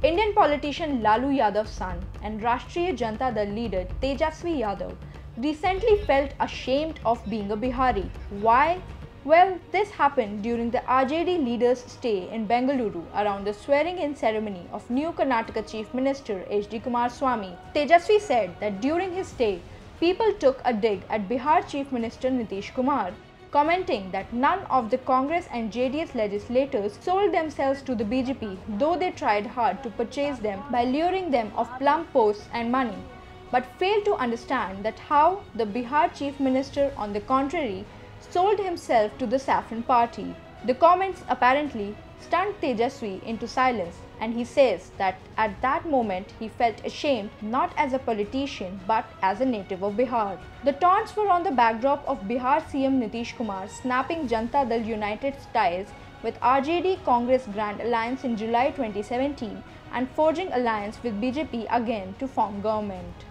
Indian politician Lalu Yadav's son and Rashtriya Janata Dal leader Tejashwi Yadav recently felt ashamed of being a Bihari. Why? Well, this happened during the RJD leader's stay in Bengaluru around the swearing-in ceremony of new Karnataka Chief Minister H.D. Kumaraswamy. Tejashwi said that during his stay, people took a dig at Bihar Chief Minister Nitish Kumar, commenting that none of the Congress and JDS legislators sold themselves to the BJP, though they tried hard to purchase them by luring them of plum posts and money, but failed to understand that how the Bihar Chief Minister, on the contrary, sold himself to the saffron party. The comments apparently stunned Tejashwi into silence, and he says that at that moment he felt ashamed not as a politician but as a native of Bihar. The taunts were on the backdrop of Bihar CM Nitish Kumar snapping Janata Dal United ties with RJD-Congress Grand Alliance in July 2017 and forging alliance with BJP again to form government.